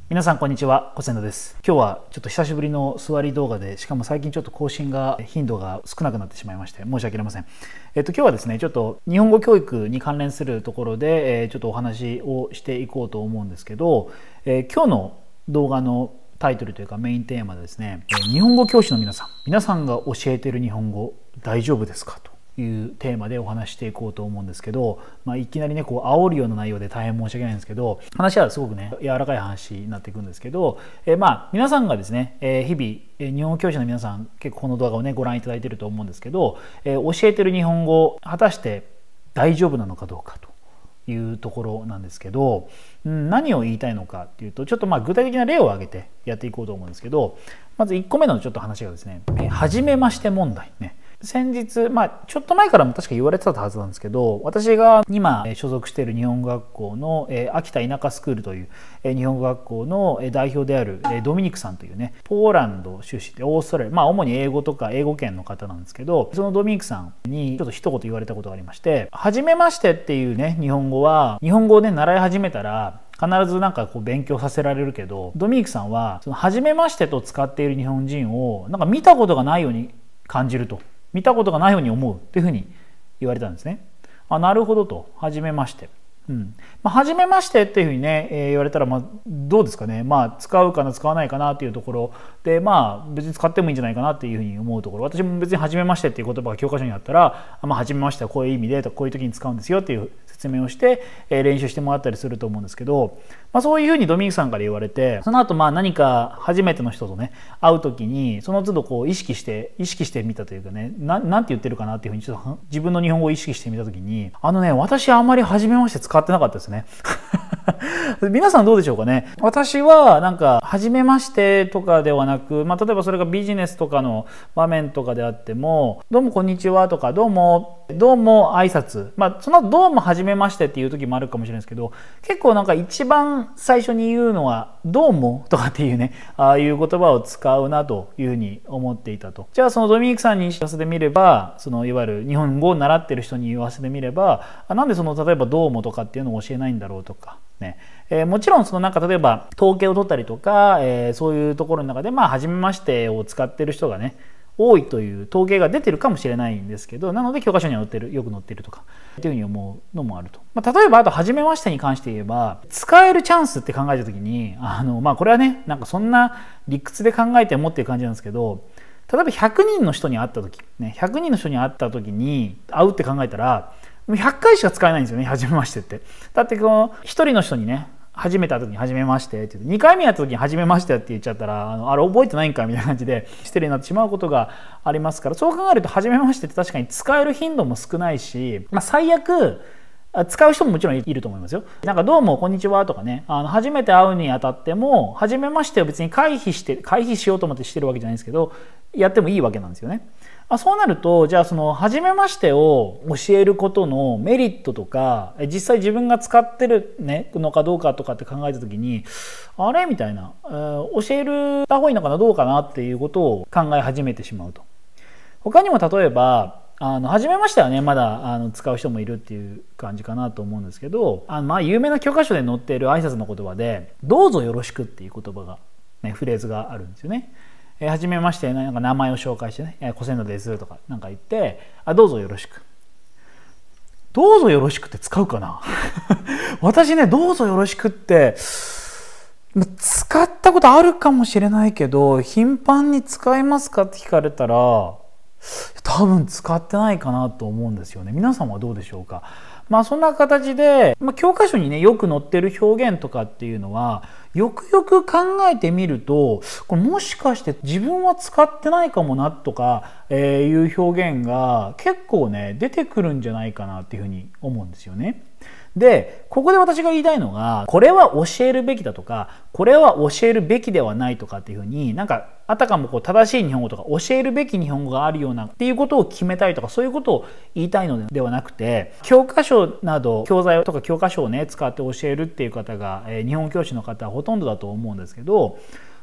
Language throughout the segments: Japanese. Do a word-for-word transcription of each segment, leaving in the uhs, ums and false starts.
皆さんこんにちは、小千田です。今日はちょっと久しぶりの座り動画で、しかも最近ちょっと更新が頻度が少なくなってしまいまして申し訳ありません。えっと今日はですね、ちょっと日本語教育に関連するところで、えー、ちょっとお話をしていこうと思うんですけど、えー、今日の動画のタイトルというかメインテーマでですね、日本語教師の皆さん、皆さんが教えている日本語大丈夫ですかというテーマでお話していこうと思うんですけど、まあ、いきなりねこう煽るような内容で大変申し訳ないんですけど、話はすごくね柔らかい話になっていくんですけど、えー、まあ皆さんがですね、えー、日々、えー、日本語教師の皆さん結構この動画をねご覧いただいていると思うんですけど、えー、教えてる日本語果たして大丈夫なのかどうかというところなんですけど、うん、何を言いたいのかっていうと、ちょっとまあ具体的な例を挙げてやっていこうと思うんですけど、まずいっこめのちょっと話がですね、えー、初めまして問題ね。先日、まあ、ちょっと前からも確か言われてたはずなんですけど、私が今所属している日本語学校の、えー、秋田田舎スクールという、えー、日本語学校の代表である、えー、ドミニクさんというね、ポーランド出身でオーストラリア、まあ主に英語とか英語圏の方なんですけど、そのドミニクさんにちょっと一言言われたことがありまして、初めましてっていうね、日本語は、日本語をね、習い始めたら、必ずなんかこう勉強させられるけど、ドミニクさんは、その初めましてと使っている日本人を、なんか見たことがないように感じると。見たことがないように思うっていうふうに言われたんですね。あ、なるほどと。はじめまして。うんまあ、はじめましてっていうふうにね、えー、言われたら、まあ、どうですかね。まあ、使うかな、使わないかなっていうところで、まあ、別に使ってもいいんじゃないかなっていうふうに思うところ。私も別にはじめましてっていう言葉が教科書にあったら、まあ、はじめましてはこういう意味でとか、こういう時に使うんですよっていう説明をして、えー、練習してもらったりすると思うんですけど、まあ、そういうふうにドミニクさんから言われて、その後まあ何か初めての人とね会う時にその都度こう意識して意識してみたというかね、ななんて言ってるかなっていうふうにちょっと自分の日本語を意識してみた時に、あのね私あんまり初めまして使ってなかったですね。皆さんどうでしょうかね。私はなんか初めましてとかではなく、まあ、例えばそれがビジネスとかの場面とかであっても、どうもこんにちはとか、どうもどうも挨拶、まあそのどうも初めましてっていう時もあるかもしれないですけど、結構なんか一番最初に言うのはどうもとかっていうね、ああいう言葉を使うなというふうに思っていたと。じゃあそのドミニクさんに言わせてみれば、そのいわゆる日本語を習ってる人に言わせてみれば、あなんでその例えばどうもとかっていうのを教えないんだろうとかね、えー、もちろんそのなんか例えば統計を取ったりとか、えー、そういうところの中でまあ初めましてを使ってる人がね多いという統計が出てるかもしれないんですけど、なので教科書には載ってる、よく載ってるとかっていうふうに思うのもあると。まあ、例えばあと初めましてに関して言えば、使えるチャンスって考えた時に、あのまあこれはねなんかそんな理屈で考えてもっていう感じなんですけど、例えばひゃくにんの人に会った時ね、ひゃくにんの人に会った時に会うって考えたらひゃっかいしか使えないんですよね、初めましてって。だってこのひとりの人にね初めて会った時に初めましてって言って、にかいめ会った時に初めましてって言っちゃったら、あのあれ覚えてないんかみたいな感じで失礼になってしまうことがありますから、そう考えると初めましてって確かに使える頻度も少ないし、まあ、最悪使う人ももちろんいると思いますよ。なんかどうもこんにちはとかね、あの初めて会うにあたっても初めましてを別に回避して回避しようと思ってしてるわけじゃないんですけど、やってもいいわけなんですよね。あそうなると、じゃあその初めましてを教えることのメリットとか、実際自分が使ってる、ね、のかどうかとかって考えた時に、あれみたいな、えー、教えるた方がいいのかなどうかなっていうことを考え始めてしまうと。他にも例えばあの初めましてはねまだあの使う人もいるっていう感じかなと思うんですけど、あのまあ有名な教科書で載っている挨拶の言葉で「どうぞよろしく」っていう言葉が、ね、フレーズがあるんですよね。えー、初めましてなんか名前を紹介してね「小千田です」とかなんか言って「あどうぞよろしく」「どうぞよろしく」って使うかな。私ね「どうぞよろしく」って使ったことあるかもしれないけど、頻繁に使いますかって聞かれたら多分使ってないかなと思うんですよね。皆さんはどうでしょうか。まあそんな形で、まあ、教科書にねよく載ってる表現とかっていうのはよくよく考えてみると、これもしかして自分は使ってないかもなとか、えー、いう表現が結構ね出てくるんじゃないかなっていうふうに思うんですよね。でここで私が言いたいのが、これは教えるべきだとかこれは教えるべきではないとかっていうふうになんかあたかもこう正しい日本語とか教えるべき日本語があるようなっていうことを決めたいとか、そういうことを言いたいのではなくて、教科書など教材とか教科書をね使って教えるっていう方が、えー、日本教師の方はほとんどだと思うんですけど、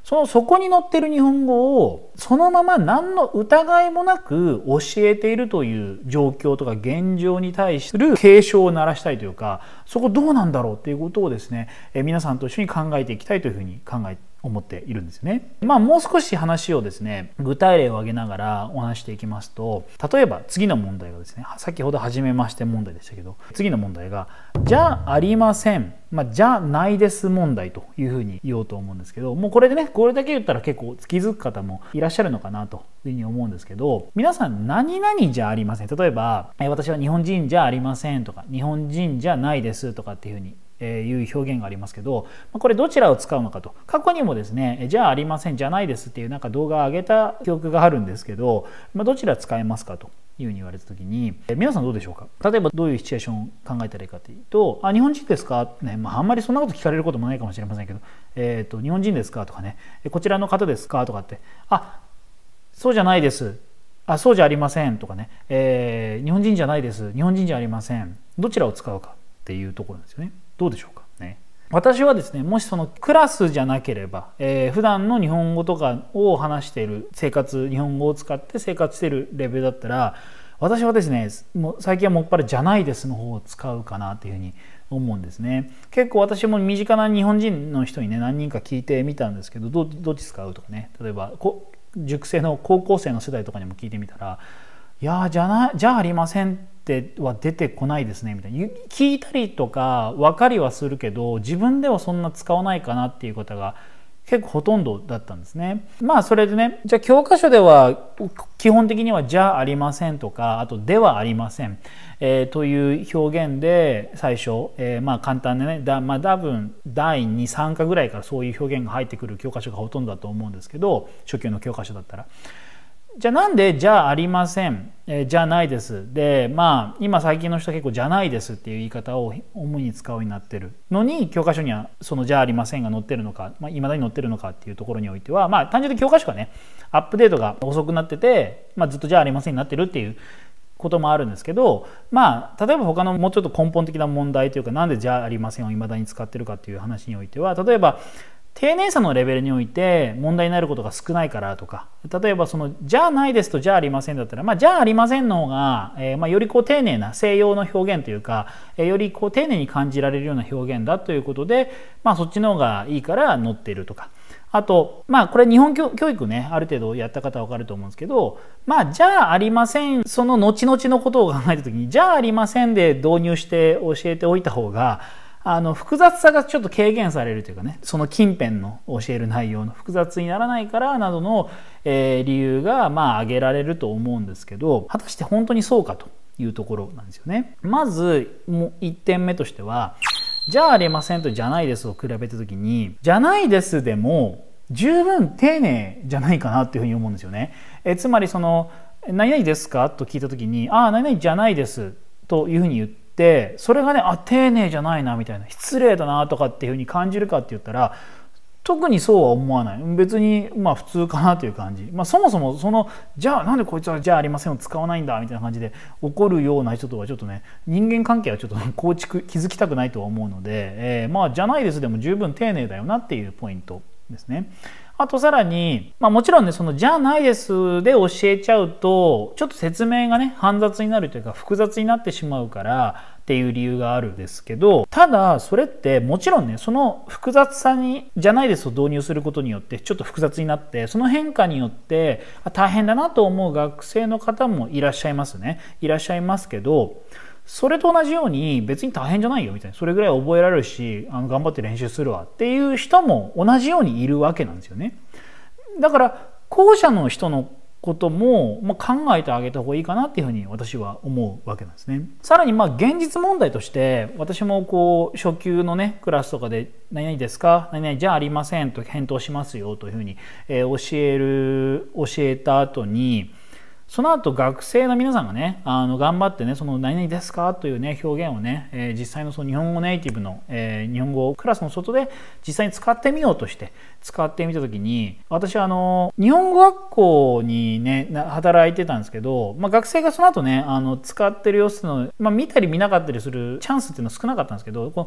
そのそこに載ってる日本語をそのまま何の疑いもなく教えているという状況とか現状に対する警鐘を鳴らしたいというか、そこどうなんだろうっていうことをですね、え皆さんと一緒に考えていきたいというふうに考えて思っているんですね。まあもう少し話をですね、具体例を挙げながらお話していきますと、例えば次の問題がですね、先ほど初めまして問題でしたけど、次の問題がじゃありません、まあ、じゃないです問題というふうに言おうと思うんですけど、もうこれでね、これだけ言ったら結構気づく方もいらっしゃるのかなというふうに思うんですけど、皆さん何々じゃありません、例えば私は日本人じゃありませんとか日本人じゃないですとかっていうふうにえー、いう表現がありますけど、これどちらを使うのかと。過去にもですね、じゃあありません、じゃないですっていうなんか動画を上げた記憶があるんですけど、まあ、どちら使えますかというふうに言われた時に、えー、皆さんどうでしょうか。例えばどういうシチュエーションを考えたらいいかというと、あ、日本人ですか、ね、まあ、あんまりそんなこと聞かれることもないかもしれませんけど、えーと、日本人ですかとかね、こちらの方ですかとかって、あ、そうじゃないです、あ、そうじゃありませんとかね、えー、日本人じゃないです、日本人じゃありません、どちらを使うかっていうところなんですよね。どうでしょうかね。私はですね、もしそのクラスじゃなければ、えー、普段の日本語とかを話している生活、日本語を使って生活しているレベルだったら、私はですね、もう最近はもっぱらじゃないですの方を使うかなっていうふうに思うんですね。結構私も身近な日本人の人にね、何人か聞いてみたんですけど、ど, どっち使うとかね、例えばこ塾生の高校生の世代とかにも聞いてみたら、いやじゃなじゃありませんっては出てこないですねみたいな、聞いたりとか分かりはするけど自分ではそんな使わないかなっていう方が結構ほとんどだったんですね。まあそれでね、じゃあ教科書では基本的にはじゃありませんとか、あとではありません、えー、という表現で最初、えー、まあ簡単でね、だ、まあ、多分だいに、さん課ぐらいからそういう表現が入ってくる教科書がほとんどだと思うんですけど、初級の教科書だったら。じゃあなんでじゃあありません、えー、じゃないですで、まあ今最近の人は結構じゃないですっていう言い方を主に使うようになってるのに、教科書にはそのじゃあありませんが載ってるのか、まあ、未だに載ってるのかっていうところにおいては、まあ単純に教科書がねアップデートが遅くなってて、まあ、ずっとじゃあありませんになってるっていうこともあるんですけど、まあ例えば他のもうちょっと根本的な問題というか、なんでじゃあありませんを未だに使ってるかっていう話においては、例えば丁寧さのレベルにおいて問題になることが少ないからとか、例えばそのじゃあないですとじゃあありませんだったら、まあ、じゃあありませんの方が、えーまあ、よりこう丁寧な西洋の表現というか、えー、よりこう丁寧に感じられるような表現だということで、まあ、そっちの方がいいから載っているとか、あとまあこれ日本教育ねある程度やった方は分かると思うんですけど、まあじゃあありませんその後々のことを考えた時にじゃあありませんで導入して教えておいた方があの複雑さがちょっと軽減されるというかね、その近辺の教える内容の複雑にならないからなどの、えー、理由がまあ挙げられると思うんですけど、果たして本当にそうかというところなんですよね。まずもういってんめとしては、じゃあありませんとじゃないですを比べた時に、じゃないですでも十分丁寧じゃないかなっていうふうに思うんですよね。えつまりその何々ですかと聞いた時に、ああ何々じゃないですというふうに言って、でそれがね、あ丁寧じゃないなみたいな、失礼だなとかっていうふうに感じるかって言ったら特にそうは思わない。別にまあ普通かなという感じ、まあ、そもそもそのじゃあなんでこいつはじゃあありませんを使わないんだみたいな感じで怒るような人とはちょっとね、人間関係はちょっと構築築きたくないとは思うので、えー、まあじゃないですでも十分丁寧だよなっていうポイントですね。あとさらに、まあ、もちろんねそのじゃないですで教えちゃうとちょっと説明がね煩雑になるというか複雑になってしまうからっていう理由があるんですけど、ただそれってもちろんねその複雑さにじゃないですを導入することによってちょっと複雑になって、その変化によって大変だなと思う学生の方もいらっしゃいますねいらっしゃいますけど、それと同じように別に大変じゃないよみたいな、それぐらい覚えられるしあの頑張って練習するわっていう人も同じようにいるわけなんですよね。だから後者の人のことも、まあ、考えてあげた方がいいかなっていうふうに私は思うわけなんですね。さらにまあ現実問題として私もこう初級のねクラスとかで何々ですか何々じゃありませんと返答しますよというふうに、えー、教える教えた後に、その後学生の皆さんがねあの頑張ってねその何々ですかというね表現をね、えー、実際のその日本語ネイティブの、えー、日本語をクラスの外で実際に使ってみようとして使ってみた時に、私はあの日本語学校にね働いてたんですけど、まあ、学生がその後ねあの使ってる様子の、まあ、見たり見なかったりするチャンスっていうのは少なかったんですけど、こう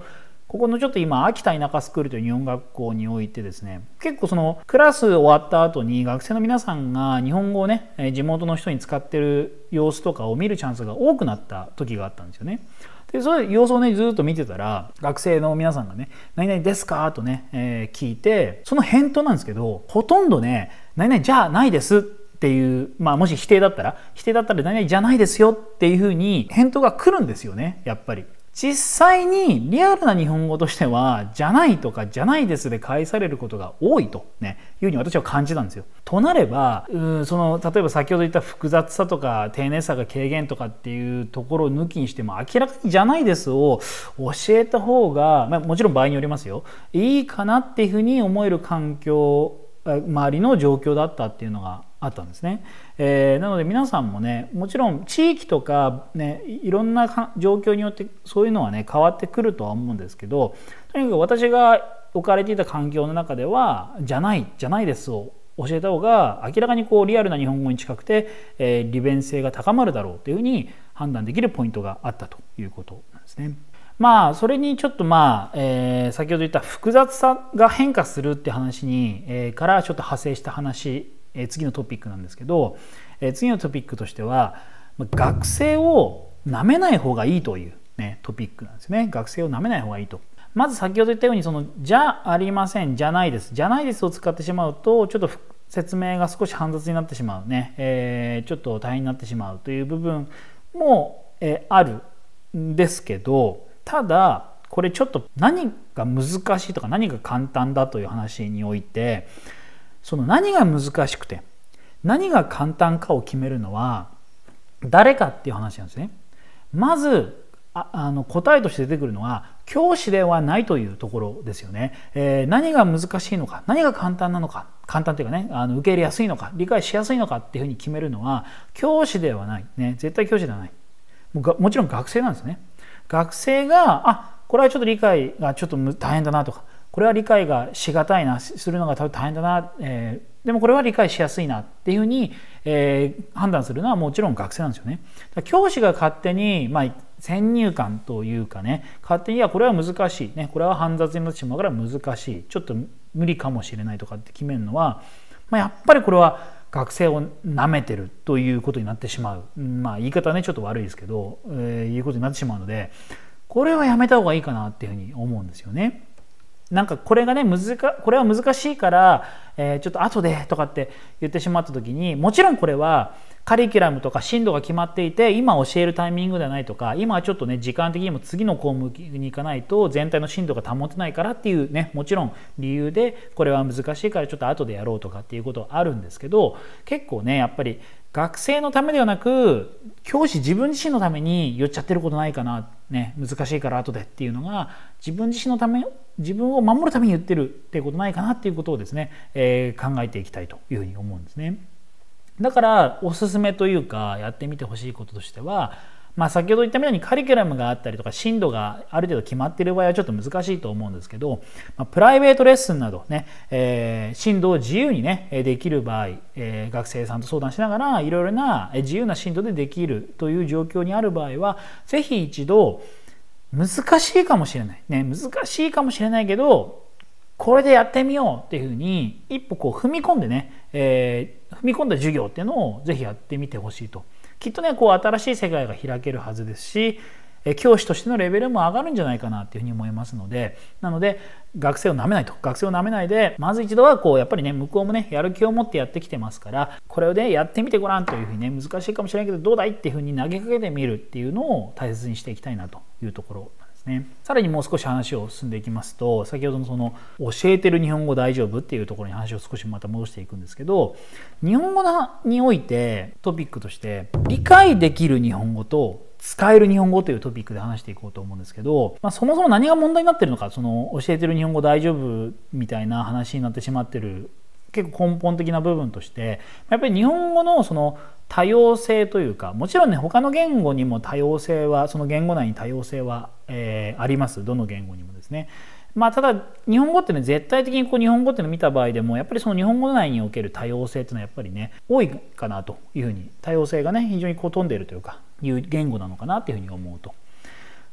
ここのちょっと今秋田田舎スクールという日本学校においてですね、結構そのクラス終わった後に学生の皆さんが日本語をね地元の人に使ってる様子とかを見るチャンスが多くなった時があったんですよね。でそういう様子をねずっと見てたら、学生の皆さんがね「何々ですか?」とね、えー、聞いて、その返答なんですけど、ほとんどね「何々じゃないです」っていう、まあもし否定だったら否定だったら「何々じゃないですよ」っていうふうに返答が来るんですよね。やっぱり実際にリアルな日本語としては「じゃない」とか「じゃないです」で返されることが多いと、ね、いうふうに私は感じたんですよ。となれば、うんその例えば先ほど言った複雑さとか丁寧さが軽減とかっていうところを抜きにしても、明らかに「じゃないです」を教えた方が、まあ、もちろん場合によりますよ、いいかなっていうふうに思える環境、周りの状況だったっていうのがあったんですね。えー、なので皆さんもね、もちろん地域とかね、いろんな状況によってそういうのはね変わってくるとは思うんですけど、とにかく私が置かれていた環境の中では「じゃない」「じゃないです」を教えた方が明らかにこうリアルな日本語に近くて、えー、利便性が高まるだろうというふうに判断できるポイントがあったということなんですね。まあそれにちょっとまあ、えー、先ほど言った複雑さが変化するって話に、えー、からちょっと派生した話、えー、次のトピックなんですけど、えー、次のトピックとしては学生をなめない方がいいという、ね、トピックなんですね。学生をなめない方がいいと。まず先ほど言ったようにその「じゃありません」「じゃないです」「じゃないです」を使ってしまうとちょっと説明が少し煩雑になってしまうね、えー、ちょっと大変になってしまうという部分も、えー、あるんですけど、ただこれちょっと何が難しいとか何が簡単だという話において、その何が難しくて何が簡単かを決めるのは誰かっていう話なんですね。まずああの答えとして出てくるのは教師ではないというところですよね。えー、何が難しいのか、何が簡単なのか、簡単というかね、あの受け入れやすいのか、理解しやすいのかっていうふうに決めるのは教師ではない、ね、絶対教師ではない。もうがもちろん学生なんですね。学生があこれはちょっと理解がちょっと大変だなとか、これは理解がしがたいな、するのが大変だな、えー、でもこれは理解しやすいなっていうふうに、えー、判断するのはもちろん学生なんですよね。だ教師が勝手に、まあ、先入観というかね、勝手にいやこれは難しい、ね、これは煩雑になってしまうから難しい、ちょっと無理かもしれないとかって決めるのは、まあ、やっぱりこれは学生をなめてるということになってしまう、まあ言い方はねちょっと悪いですけど、えー、いうことになってしまうので、これはやめた方がいいかなっていうふうに思うんですよね。なんかこれがね難かこれは難しいから、えー、ちょっと後でとかって言ってしまった時に、もちろんこれはカリキュラムとか進度が決まっていて今教えるタイミングではないとか、今はちょっとね時間的にも次の項目に行かないと全体の進度が保てないからっていうね、もちろん理由でこれは難しいからちょっと後でやろうとかっていうことはあるんですけど、結構ねやっぱり学生のためではなく教師自分自身のために言っちゃってることないかな、ね、難しいから後でっていうのが自分自身のため、自分を守るために言ってるっていうことないかなっていうことをですね、えー、考えていきたいというふうに思うんですね。だからおすすめというかやってみてほしいこととしては、まあ、先ほど言ったみたいにカリキュラムがあったりとか進度がある程度決まっている場合はちょっと難しいと思うんですけど、まあ、プライベートレッスンなどね、えー、進度を自由にねできる場合、えー、学生さんと相談しながらいろいろな自由な進度でできるという状況にある場合は、ぜひ一度難しいかもしれない、ね、難しいかもしれないけどこれでやってみようっていうふうに一歩こう踏み込んでね、えー、踏み込んだ授業っていうのをぜひやってみてほしいと。きっとねこう新しい世界が開けるはずですし、教師としてのレベルも上がるんじゃないかなっていうふうに思いますので、なので学生をなめないと、学生をなめないでまず一度はこうやっぱりね向こうもねやる気を持ってやってきてますから、これをねやってみてごらんというふうにね、難しいかもしれないけどどうだいっていうふうに投げかけてみるっていうのを大切にしていきたいなというところなんですね。さらにもう少し話を進んでいきますと、先ほどのその教えてる日本語大丈夫っていうところに話を少しまた戻していくんですけど、日本語においてトピックとして理解できる日本語と使える日本語というトピックで話していこうと思うんですけど、まあ、そもそも何が問題になってるのか、その教えてる日本語大丈夫みたいな話になってしまってる結構根本的な部分として、やっぱり日本語のその多様性というか、もちろんね他の言語にも多様性は、その言語内に多様性は、えー、あります。どの言語にもですね。まあ、ただ日本語ってね絶対的にこう日本語っていうのを見た場合でもやっぱりその日本語内における多様性っていうのはやっぱりね多いかなというふうに、多様性がね非常にこう飛んでいるというかいう言語なのかなっていうふうに思うと。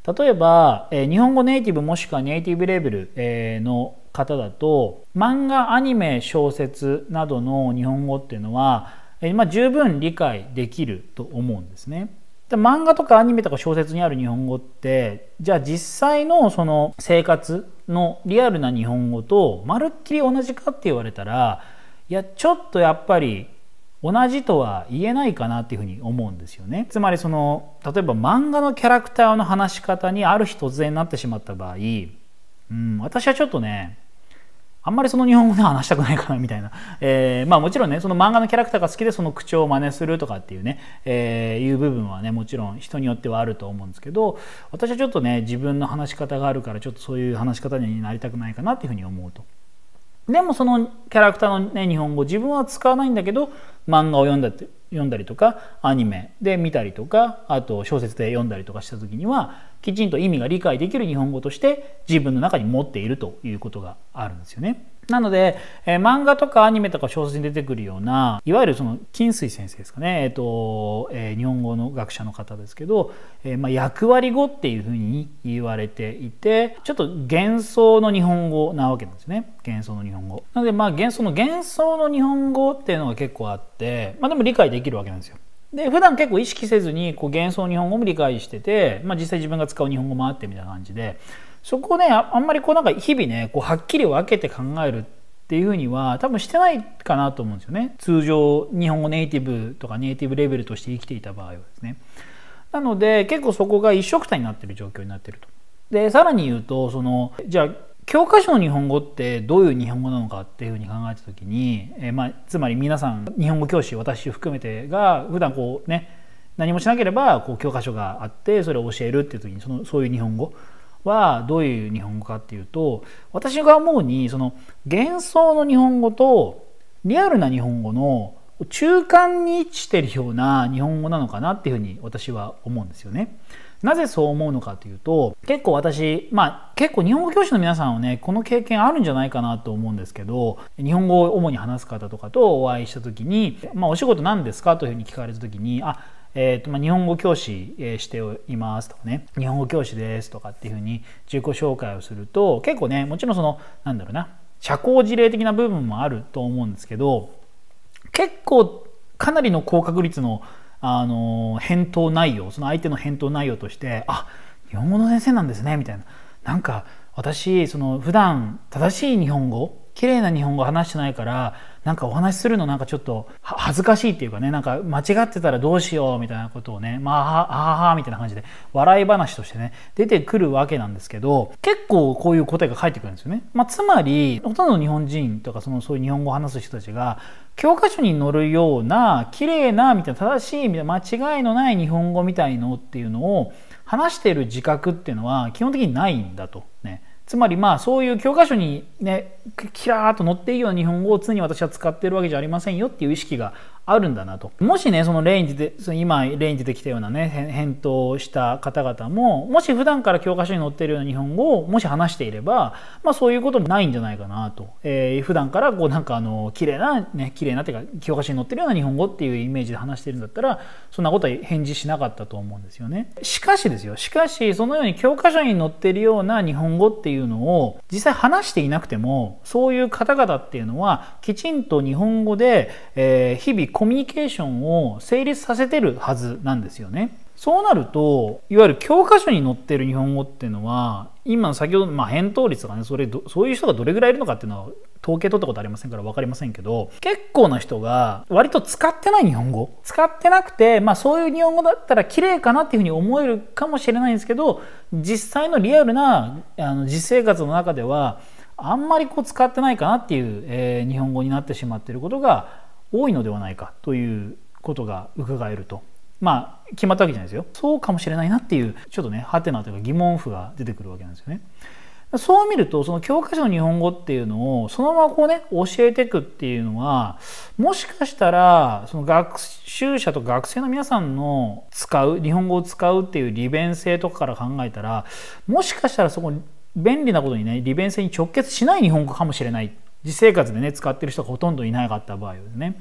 例えば、えー、日本語ネイティブもしくはネイティブレベル、えー、の方だと漫画、アニメ、小説などの日本語っていうのは、えーまあ、十分理解できると思うんですね。で漫画とかアニメとか小説にある日本語ってじゃあ実際のその生活のリアルな日本語とまるっきり同じかって言われたらいやちょっとやっぱり同じとは言えないかなっていうふうに思うんですよね。つまりその例えば漫画のキャラクターの話し方にある日突然なってしまった場合、うん、私はちょっとねあんまりその日本語で話したくないかなみたいな、えー、まあもちろんねその漫画のキャラクターが好きでその口調を真似するとかっていうね、えー、いう部分はねもちろん人によってはあると思うんですけど、私はちょっとね自分の話し方があるからちょっとそういう話し方になりたくないかなっていうふうに思うと。でもそのキャラクターの、ね、日本語自分は使わないんだけど漫画を読んだって読んだりとかアニメで見たりとかあと小説で読んだりとかした時にはきちんと意味が理解できる日本語として自分の中に持っているということがあるんですよね。なので、えー、漫画とかアニメとか小説に出てくるようないわゆるその金水先生ですかね、えーとえー、日本語の学者の方ですけど、えーまあ、役割語っていうふうに言われていてちょっと幻想の日本語なわけなんですね。幻想の日本語なので、まあ、幻想の幻想の日本語っていうのが結構あって、まあ、でも理解できるわけなんですよ。で普段結構意識せずにこう幻想日本語も理解してて、まあ、実際自分が使う日本語もあってみたいな感じでそこをねあんまりこうなんか日々ねこうはっきり分けて考えるっていうふうには多分してないかなと思うんですよね。通常日本語ネイティブとかネイティブレベルとして生きていた場合はですね。なので結構そこが一緒くたになっている状況になっていると。でさらに言うとそのじゃあ教科書の日本語ってどういう日本語なのかっていうふうに考えた時に、えーまあ、つまり皆さん日本語教師私含めてが普段こうね何もしなければこう教科書があってそれを教えるっていう時にそのそういう日本語はどういう日本語かっていうと私が思うにその幻想の日本語とリアルな日本語の中間に位置しているような日本語なのかなっていうふうに私は思うんですよね。なぜそう思うのかというと結構私まあ結構日本語教師の皆さんはねこの経験あるんじゃないかなと思うんですけど日本語を主に話す方とかとお会いした時に、まあ、お仕事何ですかというふうに聞かれた時にあえーとまあ、日本語教師していますとかね日本語教師ですとかっていうふうに自己紹介をすると結構ねもちろんそのなんだろうな社交辞令的な部分もあると思うんですけど結構かなりの高確率の、あの返答内容その相手の返答内容としてあ日本語の先生なんですねみたいななんか私その普段正しい日本語綺麗な日本語を話してないからなんかお話しするのなんかちょっと恥ずかしいっていうかねなんか間違ってたらどうしようみたいなことをねまああははみたいな感じで笑い話としてね出てくるわけなんですけど結構こういう答えが返ってくるんですよね。まあ、つまりほとんどの日本人とかそのそういう日本語を話す人たちが教科書に載るような綺麗なみたいな正しいみたいな間違いのない日本語みたいのっていうのを話している自覚っていうのは基本的にないんだとね。つまりまあそういう教科書にねキラーっと載っているような日本語を常に私は使っているわけじゃありませんよっていう意識があるんだなと。もしねその例に出てその今例に出てきたようなね返答をした方々ももし普段から教科書に載っているような日本語をもし話していればまあそういうこともないんじゃないかなと、えー、普段からこうなんかあの綺麗なね綺麗なっていうか教科書に載っているような日本語っていうイメージで話しているんだったらそんなことは返事しなかったと思うんですよね。しかしですよしかしそのように教科書に載っているような日本語っていうのを実際話していなくてもそういう方々っていうのはきちんと日本語で、えー、日々コミュニケーションを成立させてるはずなんですよね。そうなるといわゆる教科書に載っている日本語っていうのは今の先ほど、まあ、返答率がねそれどそういう人がどれぐらいいるのかっていうのは統計取ったことありませんから分かりませんけど結構な人が割と使ってない日本語使ってなくて、まあ、そういう日本語だったら綺麗かなっていうふうに思えるかもしれないんですけど実際のリアルなあの実生活の中ではあんまりこう使ってないかなっていう、えー、日本語になってしまっていることが多いのではないかということが伺えると。まあ決まったわけじゃないですよ。そうかもしれないなっていうちょっとねハテナというか疑問符が出てくるわけなんですよね。そう見るとその教科書の日本語っていうのをそのままこうね教えていくっていうのはもしかしたらその学習者と学生の皆さんの使う日本語を使うっていう利便性とかから考えたらもしかしたらそこ便利なことにね利便性に直結しない日本語かもしれない。実生活でね使ってる人がほとんどいなかった場合はですね。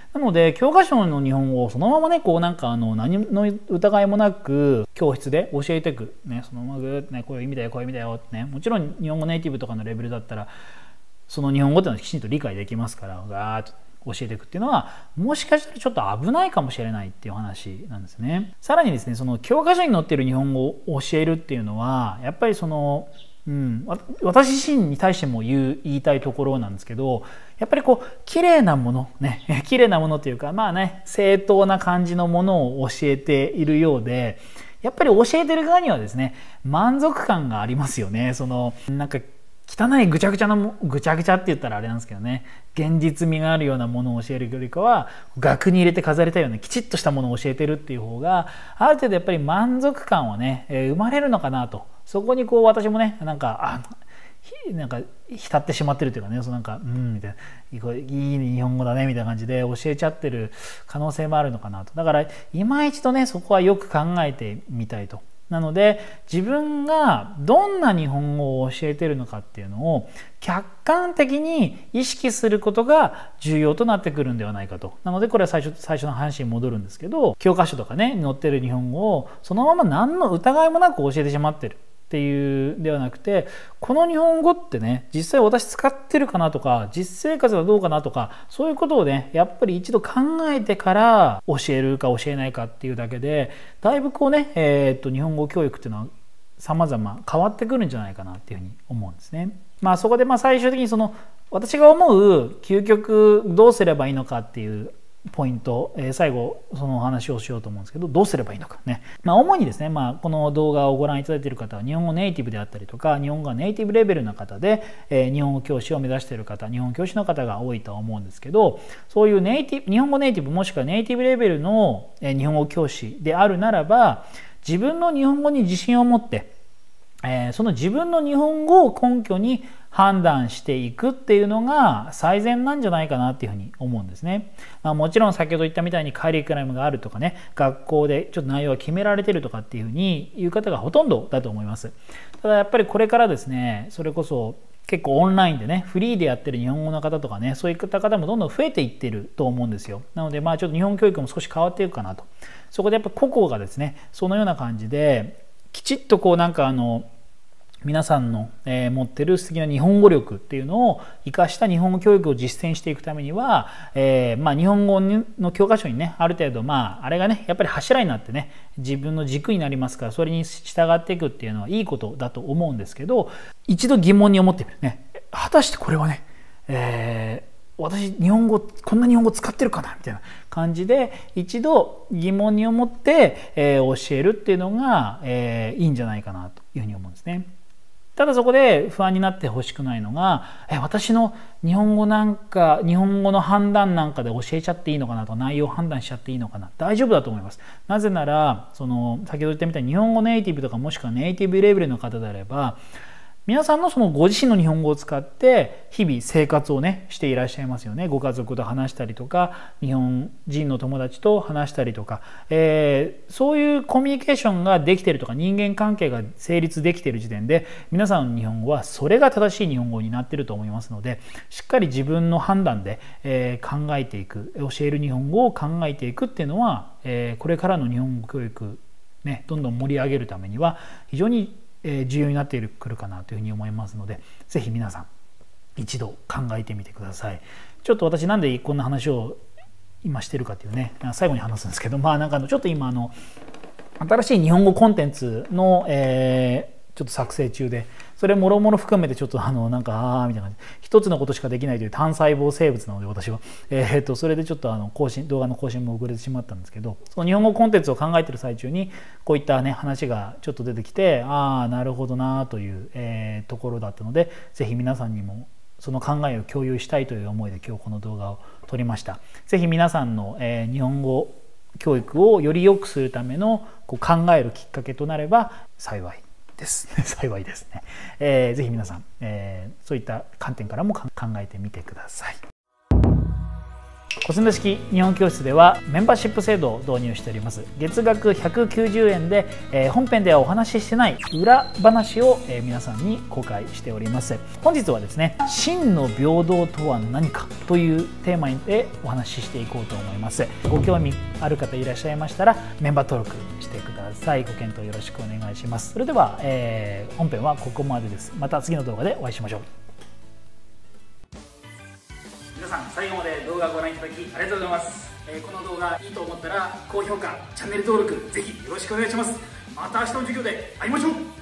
なので教科書の日本語をそのままねこうなんかあの何の疑いもなく教室で教えていく、ね、そのままぐーっとねこういう意味だよこういう意味だよってね、もちろん日本語ネイティブとかのレベルだったらその日本語っていうのはきちんと理解できますからガーッと教えていくっていうのはもしかしたらちょっと危ないかもしれないっていう話なんですね。さらにですね、その教科書に載っている日本語を教えるっていうのはやっぱりそのうん、私自身に対しても言う言いたいところなんですけど、やっぱりこう綺麗なものね綺麗なものっていうかまあね正当な感じのものを教えているようで、やっぱり教えてる側にはですね満足感がありますよね。そのなんか汚いぐちゃぐちゃなぐちゃぐちゃって言ったらあれなんですけどね、現実味があるようなものを教えるよりかは額に入れて飾りたいようなきちっとしたものを教えてるっていう方がある程度やっぱり満足感はね、えー、生まれるのかなと。そこにこう私もねなんかあなんか浸ってしまってるというかね、そのなんかうんみたいないい日本語だねみたいな感じで教えちゃってる可能性もあるのかなと。だから今一度ねそこはよく考えてみたいと。なので自分がどんな日本語を教えているのかっていうのを客観的に意識することが重要となってくるんではないかと。なのでこれは最初最初の話に戻るんですけど、教科書とかね載ってる日本語をそのまま何の疑いもなく教えてしまってるっていうではなくて、この日本語ってね実際私使ってるかなとか実生活はどうかなとかそういうことをねやっぱり一度考えてから教えるか教えないかっていうだけでだいぶこうね、えー、っと日本語教育っていうのは様々変わってくるんじゃないかなっていうふうに思うんですね。まあそこでまあ最終的にその私が思う究極どうすればいいのかっていうポイント、えー、最後そのお話をしようと思うんですけど、どうすればいいのかね、まあ、主にですね、まあ、この動画をご覧いただいている方は日本語ネイティブであったりとか日本語がネイティブレベルの方で、えー、日本語教師を目指している方、日本教師の方が多いとは思うんですけど、そういうネイティブ日本語ネイティブもしくはネイティブレベルの、えー、日本語教師であるならば自分の日本語に自信を持って、えー、その自分の日本語を根拠に判断していくっていうのが最善なんじゃないかなっていうふうに思うんですね。まあ、もちろん先ほど言ったみたいにカリキュラムがあるとかね、学校でちょっと内容が決められてるとかっていうふうに言う方がほとんどだと思います。ただやっぱりこれからですね、それこそ結構オンラインでねフリーでやってる日本語の方とかね、そういった方もどんどん増えていってると思うんですよ。なのでまあちょっと日本教育も少し変わっていくかなと。そこでやっぱ個々がですねそのような感じできちっとこうなんかあの皆さんの、えー、持ってる素敵な日本語力っていうのを生かした日本語教育を実践していくためには、えーまあ、日本語の教科書にねある程度まああれがねやっぱり柱になってね自分の軸になりますから、それに従っていくっていうのはいいことだと思うんですけど、一度疑問に思ってみるね、果たしてこれはね、えー私日本語こんな日本語使ってるかなみたいな感じで一度疑問に思って、えー、教えるっていうのが、えー、いいんじゃないかなというふうに思うんですね。ただそこで不安になってほしくないのが、え私の日本語なんか日本語の判断なんかで教えちゃっていいのかなとか内容を判断しちゃっていいのかな、大丈夫だと思います。なぜならその先ほど言ったみたいに日本語ネイティブとかもしくはネイティブレベルの方であれば皆さんのそのご自身の日本語を使って日々生活をねしていらっしゃいますよね。ご家族と話したりとか日本人の友達と話したりとか、えー、そういうコミュニケーションができているとか人間関係が成立できている時点で皆さんの日本語はそれが正しい日本語になっていると思いますので、しっかり自分の判断で、えー、考えていく、教える日本語を考えていくっていうのは、えー、これからの日本語教育ねどんどん盛り上げるためには非常に重要になってくるかなというふうに思いますので、ぜひ皆さん一度考えてみてください。ちょっと私なんでこんな話を今してるかっていうね最後に話すんですけど、まあなんかちょっと今あの新しい日本語コンテンツの、えーちょっと作成中で、それもろもろ含めてちょっとあのなんかああみたいな感じ、一つのことしかできないという単細胞生物なので私は、えー、とそれでちょっとあの更新動画の更新も遅れてしまったんですけど、その日本語コンテンツを考えている最中にこういったね話がちょっと出てきて、ああなるほどなという、えー、ところだったので、ぜひ皆さんにもその考えを共有したいという思いで今日この動画を撮りました。ぜひ皆さんの、えー、日本語教育をより良くするためのこう考えるきっかけとなれば幸いです幸いですね、えー、ぜひ皆さん、えー、そういった観点からも考えてみてください。 コスメ式日本教室ではメンバーシップ制度を導入しております。月額ひゃくきゅうじゅうえんで、えー、本編ではお話ししてない裏話を、えー、皆さんに公開しております。本日はですね、真の平等とは何かというテーマでお話ししていこうと思います。ご興味ある方いらっしゃいましたらメンバー登録してください。ご検討よろしくお願いします。それでは、えー、本編はここまでです。また次の動画でお会いしましょう。皆さん最後まで動画をご覧いただきありがとうございます。えー、この動画いいと思ったら高評価、チャンネル登録ぜひよろしくお願いします。また明日の授業で会いましょう。